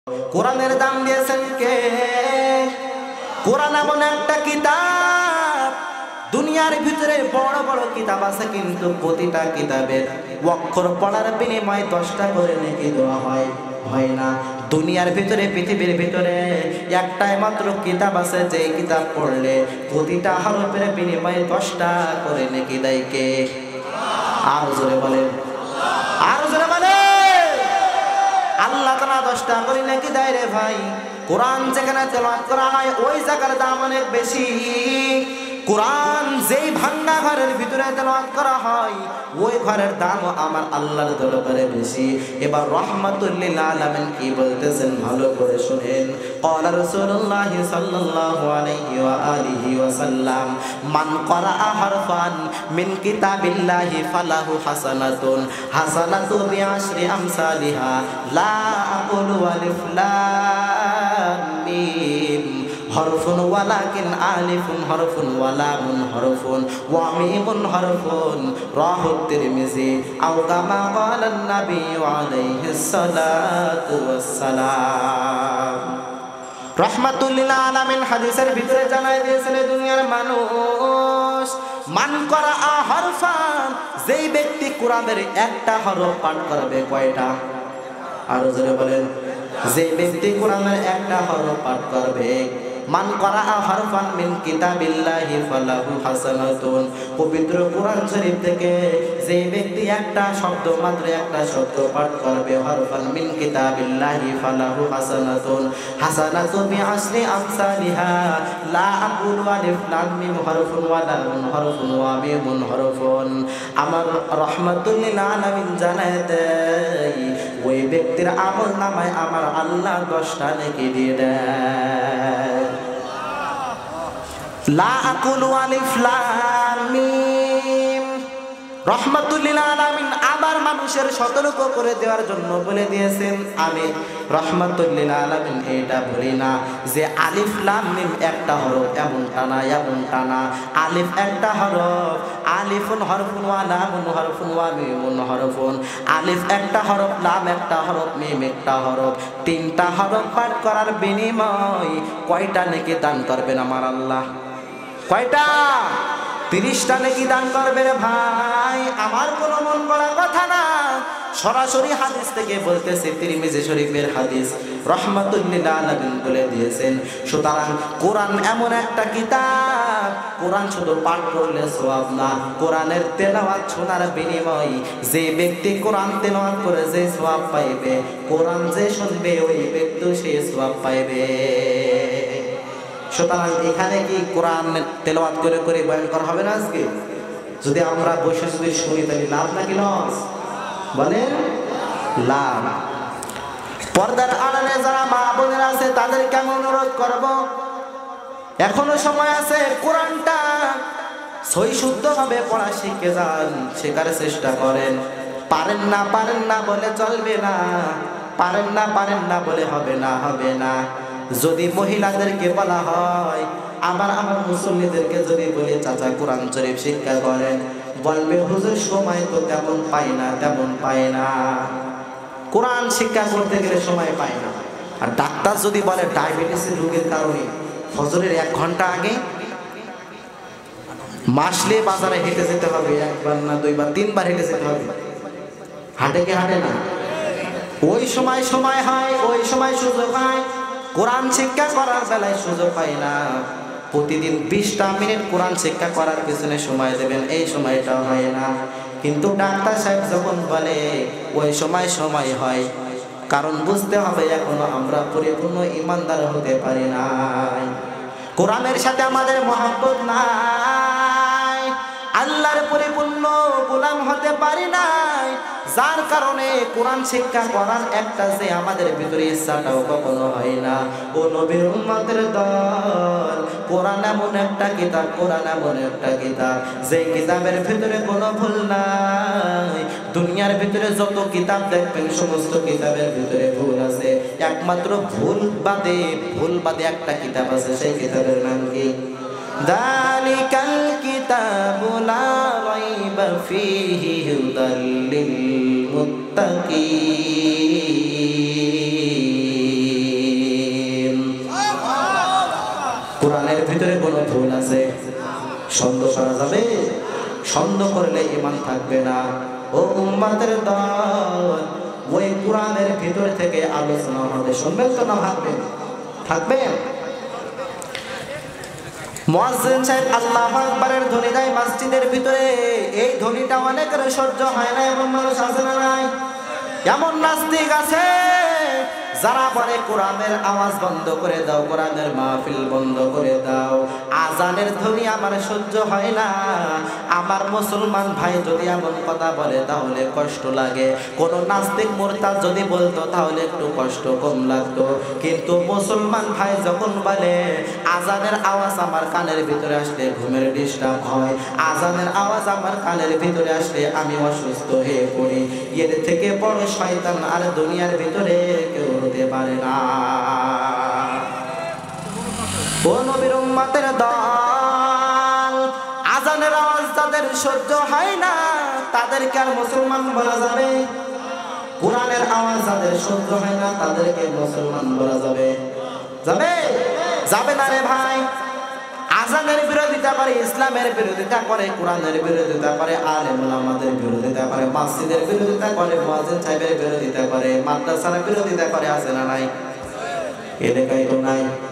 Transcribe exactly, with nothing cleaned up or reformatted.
কোরআনের দাম দিয়েছেন কে? কোরআন এমন একটা কিতাব, দুনিয়ার ভিতরে বড় বড় কিতাব আছে, কিন্তু প্রতিটা কিতাবের অক্ষর পড়ার বিনিময়ে দশটা করে নেকি দেওয়া হয় হয় না। দুনিয়ার ভিতরে, পৃথিবীর ভিতরে একটাই মাত্র কিতাব আছে, যে কিতাব পড়লে প্রতিটা হরফের বিনিময়ে দশটা করে নেকি দেয় কে? আর জোরে বলেন, আর জোরে বলেন। আল্লাহ তাআলা দশটা করে নেকি দেয় রে ভাই। কোরআন যেখানে তেলাওয়াত করা হয় ওই জায়গার দাম অনেক বেশি। কোরআন যেই ভাঙ্গা ঘরের ভিতরে তেলাওয়াত করা হয় ওই ঘরের দামও আমার আল্লাহর দরবারে বেশি। এবার রাহমাতুল লিল আলামিন কি বলতেছেন ভালো করে শুনেন। ক্বালা রাসূলুল্লাহ সাল্লাল্লাহু আলাইহি ওয়া আলিহি ওয়া সাল্লাম, মান ক্বারাআ হারফান মিন কিতাবিল্লাহি ফালাহু হাসানাতুন হাসানাতু বিআশরি আমসালিহা লা আকুলু আলিফ লাম মিম হরফুন ওয়ালাকিন আলিফুন হরফুন ওয়ালামুন হরফুন ওয়া মিমুন হরফুন রাহু তিরমিজি আও কামা ক্বালান নবী আলাইহিস সালাতু ওয়াস সালাম। রাহমাতুল লিল আলামিন হাদিসের ভিতরে জানাই দিয়েছেন দুনিয়ার মানুষ, মান ক্বারাআ হরফান, যেই ব্যক্তি কোরআনের একটা হরফ পাঠ করবে, কয়টা? আর জোরে বলেন, যে ব্যক্তি কোরআনের একটা হরফ পাঠ করবে, মান ক্বারাআ হারফান মিন কিতাবিল্লাহি ফালাহু হাসানাতুন, পবিত্র কোরআন শরীফ থেকে যে ব্যক্তি একটা শব্দ, মাত্র একটা শব্দ পাঠ করবে, হারফান মিন কিতাবিল্লাহি ফালাহু হাসানাতুন হাসানাতু বিআশরি আমসালিহা লা আকুলু আলিফ লাম মিম হরফুন ওয়া লামুন হরফুন ওয়া মিমুন হরফুন। আমার রাহমাতুল লিল আলামিন জানায় দেয় ওই ব্যক্তির আমল নামায় আমার আল্লাহ দশটা নেকি দিয়ে দেয়। লা আকুলু আলিফ লাম মিম। রাহমাতুল লিল আলামিন আবার মানুষের সতর্ক করে দেওয়ার জন্য বলে দিয়েছেন, আমি রাহমাতুল লিল আলামিন এটা বলি না যে আলিফ লাম মিম একটা হরফ, এমনটা না, এমনটা না। আলিফ একটা হরফ, আলিফুন হরফুন ওয়া লামুন হরফুন ওয়া মিমুন হরফুন। আলিফ একটা হরফ, লাম একটা হরফ, মিম একটা হরফ। তিনটা হরফ পাঠ করার বিনিময় কয়টা নেকি দান করবেন আমার আল্লাহ? কয়টা? তিরিশটা নেকি দান করবে রে ভাই। আমার কোনো মন গড়া কথা না, সরাসরি হাদিস থেকে বলতেছে, তিরমিজি শরীফের হাদিস, রাহমাতুল লিল আলামিন বলে দিয়েছেন। সুতরাং কোরআন এমন একটা কিতাব, কোরআন শুধু পাঠ করলে সওয়াব না, কোরআনের তেলাওয়াত শোনার বিনিময়ে যে ব্যক্তি কোরআন তেলাওয়াত করে যে সওয়াব পাইবে, কোরআন যে শুনবে ওই ব্যক্তি সেই সওয়াব পাইবে। সুতরাং এখানে কি কোরআন তেলাওয়াত করে করে বয়ান করা হবে না আজকে? যদি আমরা বসে যদি শুনি তাহলে লাভ নাকি লস? বলেন লাভ। পর্দার আড়ালে যারা মা বোনেরা আছে তাদেরকে আমি অনুরোধ করব, এখনো সময় আছে, কোরআনটা সহি শুদ্ধভাবে পড়া শিখে যান, শেখার চেষ্টা করেন। পারেন না পারেন না বলে চলবে না, পারেন না পারেন না বলে হবে না, হবে না। যদি মহিলাদেরকে বলা হয়, আবার আমার মুসল্লিদেরকে যদি বলি চাচা কোরআন শরীফ শিক্ষা করেন, বলবে হুজুর সময় তো তেমন পাই না, তেমন পাই না। কোরআন শিক্ষা করতে গেলে সময় পায় না। আর ডাক্তার যদি বলে ডায়াবেটিসের রোগের কারণে ফজরের এক ঘন্টা আগে মাসলে বাজারে হেঁটে যেতে হবে, একবার না দুইবার তিনবার হেঁটে যেতে হবে, হাঁটে কি হাঁটে না? ওই সময় সময় হয়, ওই সময় সুযোগ হয়, কোরআন শিক্ষা করার বেলায় সুযোগ পাই না। প্রতিদিন বিশটা মিনিট কোরআন শিক্ষা করার পিছনে সময় দেবেন, এই সময়টা হয় না। কিন্তু ডাক্তার সাহেব যখন বলে ওই সময় সময় হয়, কারণ বুঝতে হবে এখনো আমরা পরিপূর্ণ ইমানদার হতে পারি নাই, কোরআনের সাথে আমাদের মহব্বত নাই, আল্লাহর পরিপূর্ণ গোলাম হতে পারি নাই, যার কারণে কোরআন শিক্ষা করার একটা যে আমাদের ভিতরে ইচ্ছাটাও কখনো হয় না। ও নবীর উম্মতের দল, কোরআন এমন একটা কিতাব, কোরআন এমন একটা কিতাব যে কিতাবের ভিতরে কোনো ভুল নাই। দুনিয়ার ভিতরে যত কিতাব দেখবেন সমস্ত কিতাবের ভিতরে ভুল আছে, একমাত্র ভুল বাদে ভুল বাদে একটা কিতাব আছে, সেই কিতাবের নাম কি? যালিকাল কিতাবু লা রাইবা ফীহি হুদাল লিল মুত্তাকিন। ভুল আছে? সন্দেহ করা যাবে? সন্দেহ করলে ঈমান থাকবে না। ও উম্মতের দল, ওই কোরআনের ভিতর থেকে আলোচনা হবে, শুনবেন তো না ভাববেন? থাকবেন? মুয়াজ্জিন সাহেব আল্লাহু আকবারের ধ্বনি দেয় মসজিদের ভিতরে, এই ধ্বনিটা অনেকের সহ্য হয় না, এমন মানুষ আছে না নাই? এমন নাস্তিক আছে যারা বলে কোরআনের আওয়াজ বন্ধ করে দাও, কোরআনের মাহফিল বন্ধ করে দাও, আজানের ধ্বনি আমার সহ্য হয় না। আমার মুসলমান ভাই যদি এমন কথা বলে তাহলে কষ্ট লাগে। কোন নাস্তিক মুরতাদ যদি বলতো তাহলে একটু কষ্ট কম লাগতো, কিন্তু মুসলমান ভাই যখন বলে আজানের আওয়াজ আমার কানের ভিতরে আসলে ঘুমের ডিস্টার্ব হয়, আজানের আওয়াজ আমার কানের ভিতরে আসলে আমি অসুস্থ হয়ে পড়ি, এর থেকে বড় শয়তান আর দুনিয়ার ভিতরে কেউ হতে পারে না। ও নবীর উম্মতের দল, আজানের আওয়াজ তাদের সহ্য হয় না, তাদেরকে আর মুসলমান বলা যাবে? কোরআনের আওয়াজ যাদের সহ্য হয় না তাদেরকে মুসলমান বলা যাবে? যাবে? যাবে না রে ভাই। আজানের বিরোধিতা করে, ইসলামের বিরোধিতা করে, কোরআনের বিরোধিতা করে, আলেম ওলামাদের বিরোধিতা করে, মসজিদের বিরোধিতা করে, মুয়াজ্জিন সাহেবের বিরোধিতা করে, মাদ্রাসার বিরোধিতা করে, আছে না নাই? এলাকায় তো নাই।